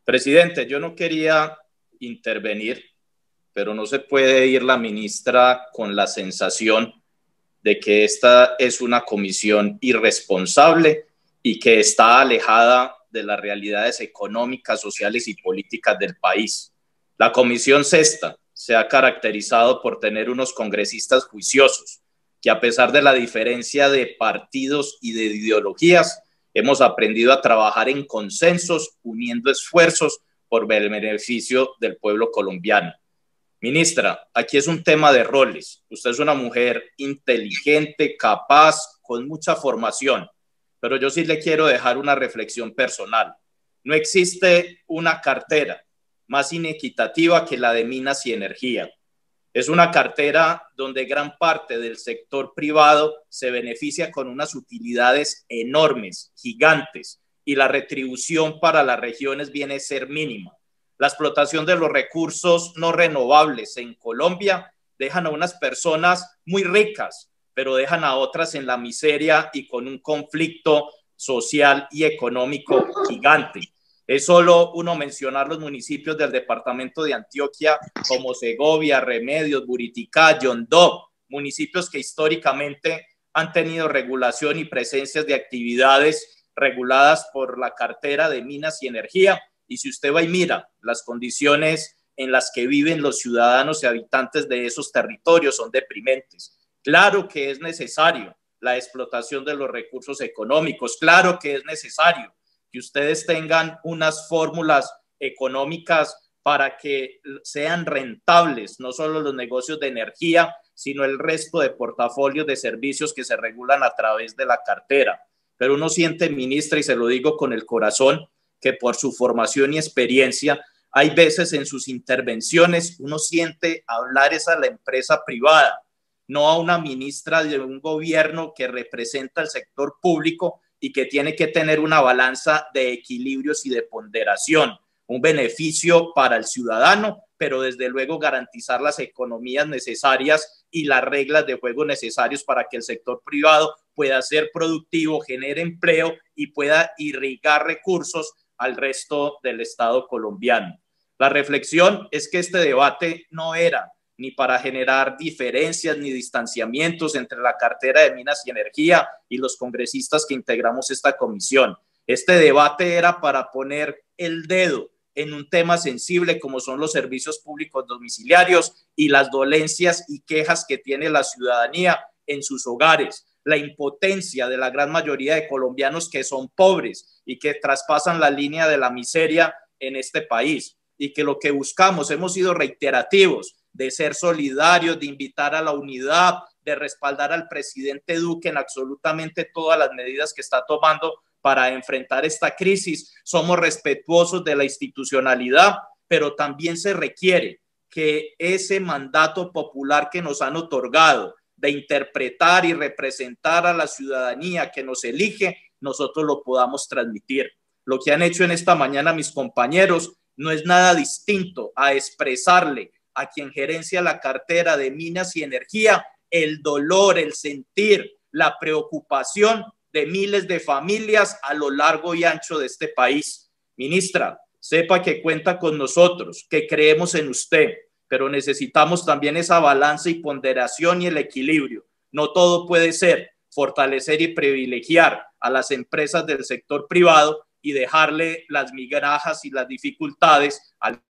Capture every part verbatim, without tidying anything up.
Presidente, yo no quería intervenir, pero no se puede ir la ministra con la sensación de que esta es una comisión irresponsable y que está alejada de las realidades económicas, sociales y políticas del país. La Comisión Sexta se ha caracterizado por tener unos congresistas juiciosos, que a pesar de la diferencia de partidos y de ideologías, hemos aprendido a trabajar en consensos, uniendo esfuerzos por el beneficio del pueblo colombiano. Ministra, aquí es un tema de roles. Usted es una mujer inteligente, capaz, con mucha formación, pero yo sí le quiero dejar una reflexión personal. No existe una cartera más inequitativa que la de minas y energía. Es una cartera donde gran parte del sector privado se beneficia con unas utilidades enormes, gigantes, y la retribución para las regiones viene a ser mínima. La explotación de los recursos no renovables en Colombia dejan a unas personas muy ricas, pero dejan a otras en la miseria y con un conflicto social y económico gigante. Es solo uno mencionar los municipios del departamento de Antioquia como Segovia, Remedios, Buriticá, Yondó, municipios que históricamente han tenido regulación y presencias de actividades reguladas por la cartera de minas y energía. Y si usted va y mira las condiciones en las que viven los ciudadanos y habitantes de esos territorios son deprimentes. Claro que es necesario la explotación de los recursos económicos, claro que es necesario que ustedes tengan unas fórmulas económicas para que sean rentables, no solo los negocios de energía, sino el resto de portafolios de servicios que se regulan a través de la cartera. Pero uno siente, ministra, y se lo digo con el corazón, que por su formación y experiencia, hay veces en sus intervenciones uno siente hablar es a la empresa privada, no a una ministra de un gobierno que representa el sector público y que tiene que tener una balanza de equilibrios y de ponderación, un beneficio para el ciudadano, pero desde luego garantizar las economías necesarias y las reglas de juego necesarios para que el sector privado pueda ser productivo, genere empleo y pueda irrigar recursos al resto del Estado colombiano. La reflexión es que este debate no era ni para generar diferencias ni distanciamientos entre la cartera de Minas y Energía y los congresistas que integramos esta comisión. Este debate era para poner el dedo en un tema sensible como son los servicios públicos domiciliarios y las dolencias y quejas que tiene la ciudadanía en sus hogares, la impotencia de la gran mayoría de colombianos que son pobres y que traspasan la línea de la miseria en este país, y que lo que buscamos, hemos sido reiterativos, de ser solidarios, de invitar a la unidad, de respaldar al presidente Duque en absolutamente todas las medidas que está tomando para enfrentar esta crisis. Somos respetuosos de la institucionalidad, pero también se requiere que ese mandato popular que nos han otorgado de interpretar y representar a la ciudadanía que nos elige, nosotros lo podamos transmitir. Lo que han hecho en esta mañana mis compañeros no es nada distinto a expresarle a quien gerencia la cartera de Minas y Energía el dolor, el sentir, la preocupación de miles de familias a lo largo y ancho de este país. Ministra, sepa que cuenta con nosotros, que creemos en usted, pero necesitamos también esa balanza y ponderación y el equilibrio. No todo puede ser fortalecer y privilegiar a las empresas del sector privado y dejarle las migajas y las dificultades al...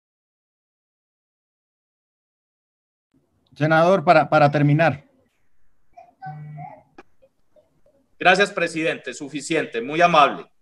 Senador, para, para terminar. Gracias, presidente. Suficiente. Muy amable.